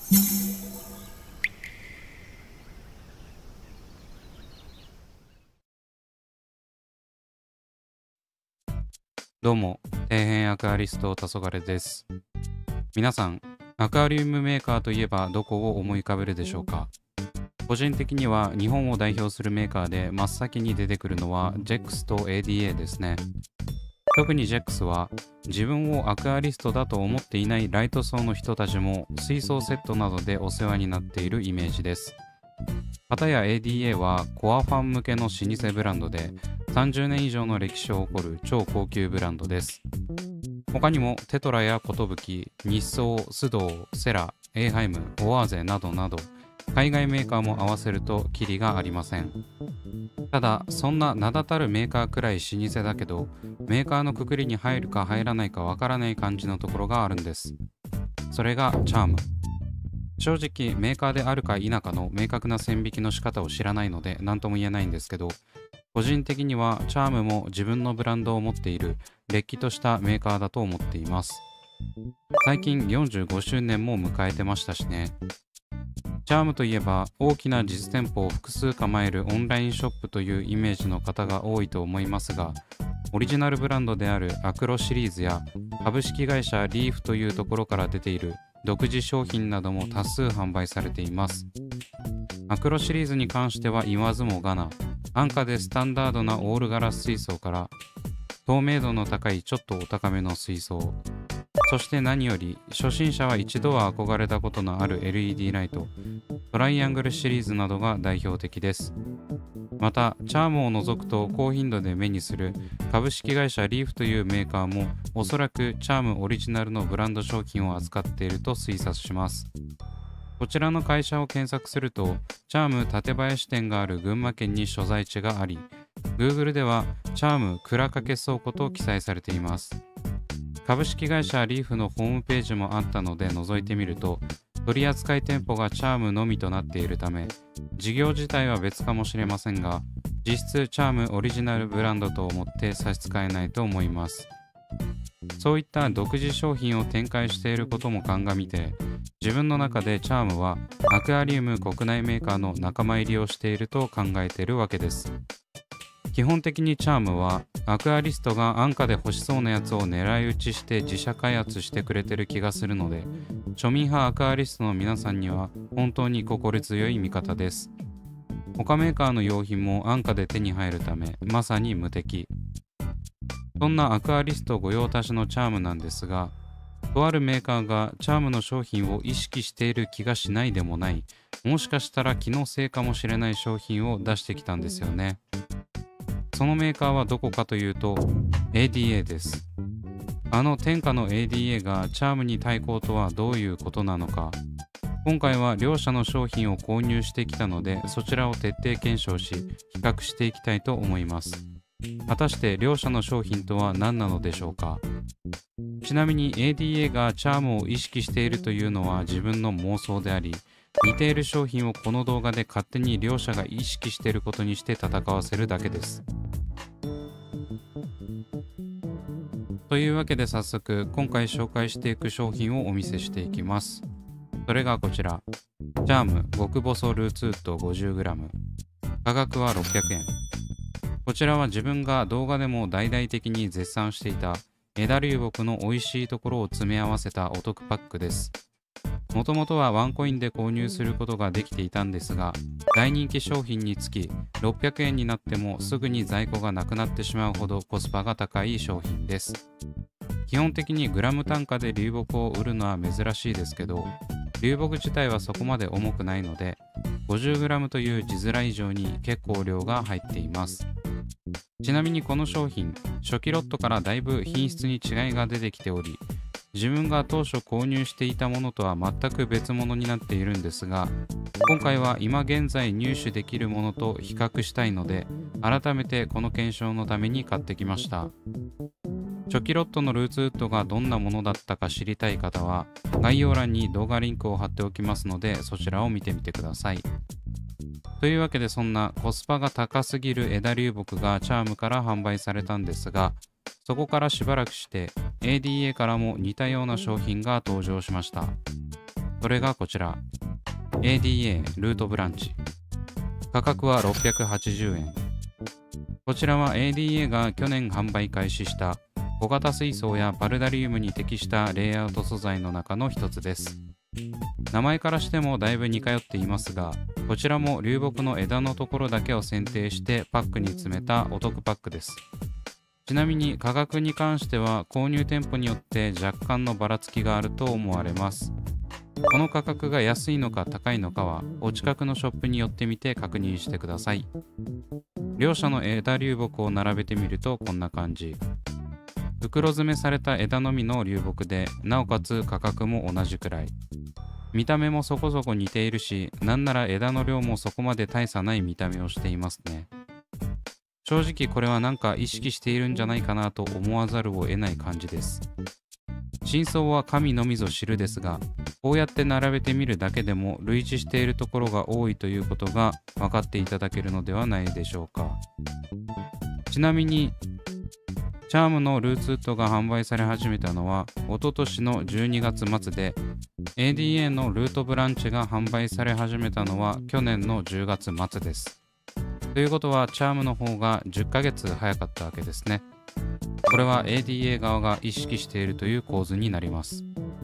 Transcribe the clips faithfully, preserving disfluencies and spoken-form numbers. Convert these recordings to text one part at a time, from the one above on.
どうも、底辺アクアリスト黄昏です。皆さん、アクアリウムメーカーといえばどこを思い浮かべるでしょうか。個人的には日本を代表するメーカーで真っ先に出てくるのは ジェックス と エーディーエー ですね。特に ジェックス は自分をアクアリストだと思っていないライト層の人たちも水槽セットなどでお世話になっているイメージです。片や エーディーエー はコアファン向けの老舗ブランドでさんじゅうねん以上の歴史を誇る超高級ブランドです。他にもテトラやコトブキ、日総、須藤、セラ、エーハイム、オアーゼなどなど海外メーカーも合わせるとキリがありません。ただそんな名だたるメーカーくらい老舗だけどメーカーのくくりに入るか入らないかわからない感じのところがあるんです。それがチャーム。正直メーカーであるか否かの明確な線引きの仕方を知らないので何とも言えないんですけど、個人的にはチャームも自分のブランドを持っているれっきとしたメーカーだと思っています。最近よんじゅうごしゅうねんも迎えてましたしね。チャームといえば大きな実店舗を複数構えるオンラインショップというイメージの方が多いと思いますが、オリジナルブランドであるアクロシリーズや株式会社リーフというところから出ている独自商品なども多数販売されています。アクロシリーズに関しては言わずもがな、安価でスタンダードなオールガラス水槽から透明度の高いちょっとお高めの水槽、そして何より初心者は一度は憧れたことのある エルイーディー ライト、トライアングルシリーズなどが代表的です。またチャームを除くと高頻度で目にする株式会社リーフというメーカーもおそらくチャームオリジナルのブランド商品を扱っていると推察します。こちらの会社を検索するとチャーム館林店がある群馬県に所在地があり、 Google ではチャーム倉掛倉庫と記載されています。株式会社リーフのホームページもあったので覗いてみると、取扱店舗がチャームのみとなっているため事業自体は別かもしれませんが、実質チャームオリジナルブランドと思って差し支えないと思います。そういった独自商品を展開していることも鑑みて、自分の中でチャームはアクアリウム国内メーカーの仲間入りをしていると考えているわけです。基本的にチャームはアクアリストが安価で欲しそうなやつを狙い撃ちして自社開発してくれてる気がするので、庶民派アクアリストの皆さんには本当に心強い味方です。他メーカーの用品も安価で手に入るためまさに無敵。そんなアクアリスト御用達のチャームなんですが、とあるメーカーがチャームの商品を意識している気がしないでもない、もしかしたら気のせいかもしれない商品を出してきたんですよね。そのメーカーはどこかというと エーディーエー です。あの天下の エーディーエー がチャームに対抗とはどういうことなのか、今回は両社の商品を購入してきたのでそちらを徹底検証し比較していきたいと思います。果たして両社の商品とは何なのでしょうか。ちなみに エーディーエー がチャームを意識しているというのは自分の妄想であり、似ている商品をこの動画で勝手に両社が意識していることにして戦わせるだけです。というわけで早速今回紹介していく商品をお見せしていきます。それがこちら、チャーム極細ルーツウッド ごじゅうグラム、 価格はろっぴゃくえん。こちらは自分が動画でも大々的に絶賛していた枝流木の美味しいところを詰め合わせたお得パックです。もともとはワンコインで購入することができていたんですが、大人気商品につきろっぴゃくえんになってもすぐに在庫がなくなってしまうほどコスパが高い商品です。基本的にグラム単価で流木を売るのは珍しいですけど、流木自体はそこまで重くないので ごじゅうグラム という字面以上に結構量が入っています。ちなみにこの商品、初期ロットからだいぶ品質に違いが出てきており、自分が当初購入していたものとは全く別物になっているんですが、今回は今現在入手できるものと比較したいので、改めてこの検証のために買ってきました。初期ロットのルーツウッドがどんなものだったか知りたい方は概要欄に動画リンクを貼っておきますので、そちらを見てみてください。というわけで、そんなコスパが高すぎる枝流木がチャームから販売されたんですが、そこからしばらくして エーディーエー からも似たような商品が登場しました。そそれがこちら。エーディーエー ルートブランチ。価格はろっぴゃくはちじゅうえん。こちらは エーディーエー が去年販売開始した小型水槽やパルダリウムに適したレイアウト素材の中の一つです。名前からしてもだいぶ似通っていますが、こちらも流木の枝のところだけを選定してパックに詰めたお得パックです。ちなみに価格に関しては購入店舗によって若干のばらつきがあると思われます。この価格が安いのか高いのかはお近くのショップに寄ってみて確認してください。両者の枝流木を並べてみるとこんな感じ。袋詰めされた枝のみの流木で、なおかつ価格も同じくらい。見た目もそこそこ似ているし、なんなら枝の量もそこまで大差ない見た目をしていますね。正直これはなんか意識しているんじゃないかなと思わざるを得ない感じです。真相は神のみぞ知るですが、こうやって並べてみるだけでも類似しているところが多いということが分かっていただけるのではないでしょうか。ちなみにチャームのルーツウッドが販売され始めたのは一昨年のじゅうにがつまつで、 エーディーエー のルートブランチが販売され始めたのは去年のじゅうがつまつです。ということはチャームの方がじゅっかげつ早かったわけですね。これは エーディーエー 側が意識しているという構図になります。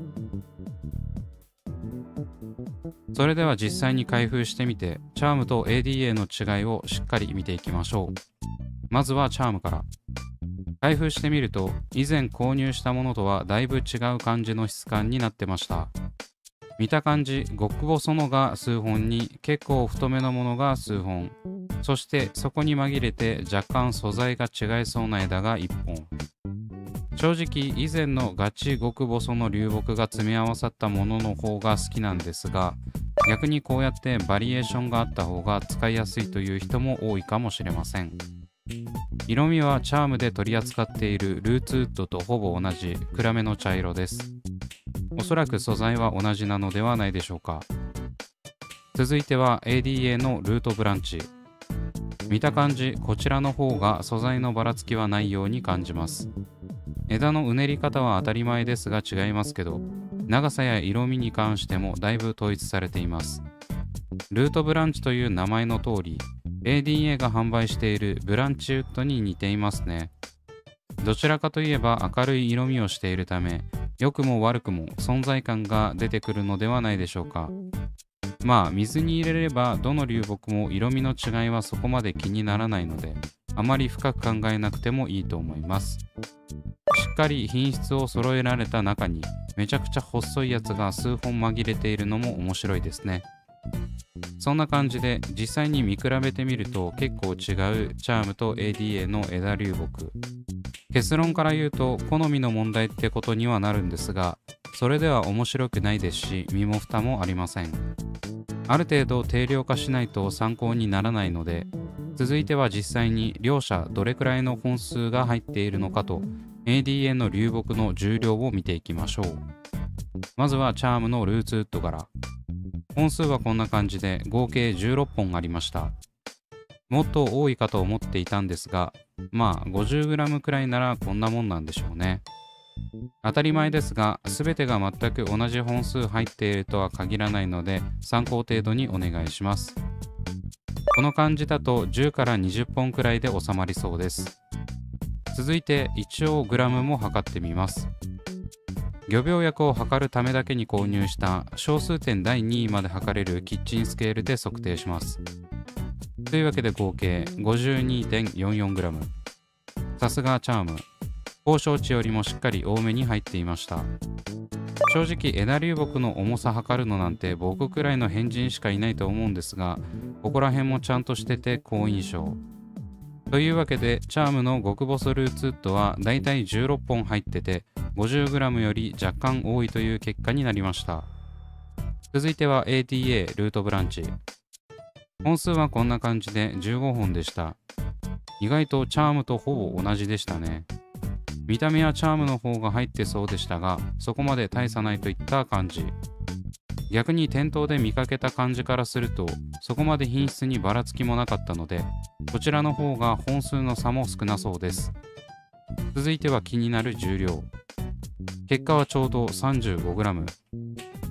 それでは実際に開封してみて、チャームと エーディーエー の違いをしっかり見ていきましょう。まずはチャームから。開封してみると、以前購入したものとはだいぶ違う感じの質感になってました。見た感じ、極細のが数本に結構太めのものが数本、そしてそこに紛れて若干素材が違いそうな枝がいっぽん。正直以前のガチ極細の流木が詰め合わさったものの方が好きなんですが、逆にこうやってバリエーションがあった方が使いやすいという人も多いかもしれません。色味はチャームで取り扱っているルーツウッドとほぼ同じ暗めの茶色です。おそらく素材は同じなのではないでしょうか。続いては エーディーエー のルートブランチ。見た感じ、こちらの方が素材のばらつきはないように感じます。枝のうねり方は当たり前ですが違いますけど、長さや色味に関してもだいぶ統一されています。ルートブランチという名前の通り、エーディーエー が販売しているブランチウッドに似ていますね。どちらかといえば明るい色味をしているため、良くも悪くも存在感が出てくるのではないでしょうか。まあ水に入れればどの流木も色味の違いはそこまで気にならないので、あまり深く考えなくてもいいと思います。しっかり品質を揃えられた中にめちゃくちゃ細いやつが数本紛れているのも面白いですね。そんな感じで実際に見比べてみると結構違うチャームと エーディーエー の枝流木。結論から言うと好みの問題ってことにはなるんですが、それでは面白くないですし身も蓋もありません。ある程度定量化しないと参考にならないので、続いては実際に両者どれくらいの本数が入っているのかと エーディーエー の流木の重量を見ていきましょう。まずはチャームのルーツウッドから。本数はこんな感じで合計じゅうろっぽんありました。もっと多いかと思っていたんですが、まあ ごじゅうグラム くらいならこんなもんなんでしょうね。当たり前ですが、全てが全く同じ本数入っているとは限らないので参考程度にお願いします。この感じだとじゅうからにじゅっぽんくらいで収まりそうです。続いて一応グラムも測ってみます。漁業薬を測るためだけに購入した小数点だいにいまで測れるキッチンスケールで測定します。というわけで合計 ごじゅうにてんよんよんグラム。さすがチャーム。交渉値よりもしっかり多めに入っていました。正直枝流木の重さ測るのなんて僕くらいの変人しかいないと思うんですが、ここら辺もちゃんとしてて好印象。というわけでチャームの極細ルーツウッドはだいたいじゅうろっぽん入ってて ごじゅうグラム より若干多いという結果になりました。続いては エーディーエー ルートブランチ。本数はこんな感じでじゅうごほんでした。意外とチャームとほぼ同じでしたね。見た目はチャームの方が入ってそうでしたが、そこまで大差ないといった感じ。逆に店頭で見かけた感じからすると、そこまで品質にばらつきもなかったので、こちらの方が本数の差も少なそうです。続いては気になる重量。結果はちょうど さんじゅうごグラム。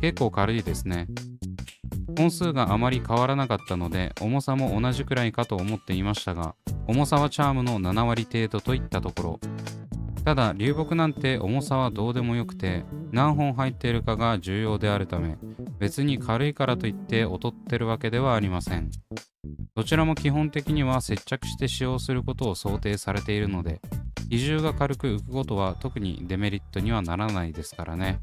結構軽いですね。本数があまり変わらなかったので、重さも同じくらいかと思っていましたが、重さはチャームのななわり程度といったところ。ただ、流木なんて重さはどうでもよくて、何本入っているかが重要であるため、別に軽いからといって劣ってるわけではありません。どちらも基本的には接着して使用することを想定されているので、比重が軽く浮くことは特にデメリットにはならないですからね。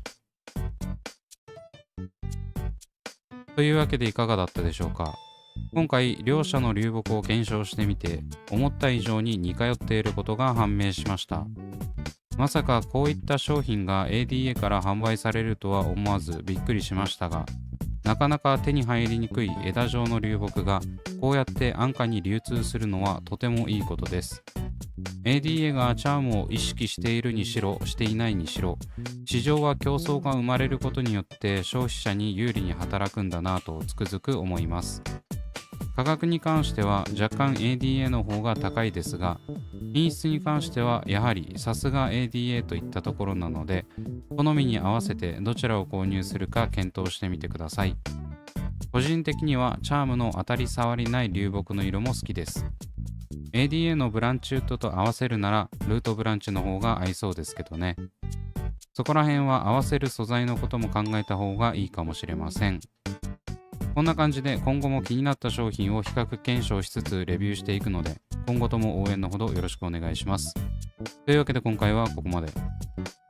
というわけでいかがだったでしょうか。今回両者の流木を検証してみて、思った以上に似通っていることが判明しました。まさかこういった商品が エーディーエー から販売されるとは思わずびっくりしましたが、なかなか手に入りにくい枝状の流木がこうやって安価に流通するのはとてもいいことです。エーディーエー がチャームを意識しているにしろしていないにしろ、市場は競争が生まれることによって消費者に有利に働くんだなとつくづく思います。価格に関しては若干 エーディーエー の方が高いですが、品質に関してはやはりさすが エーディーエー といったところなので、好みに合わせてどちらを購入するか検討してみてください。個人的にはチャームの当たり障りない流木の色も好きです。エーディーエー のブランチウッドと合わせるならルートブランチの方が合いそうですけどね。そこら辺は合わせる素材のことも考えた方がいいかもしれません。こんな感じで今後も気になった商品を比較検証しつつレビューしていくので、今後とも応援のほどよろしくお願いします。というわけで今回はここまで。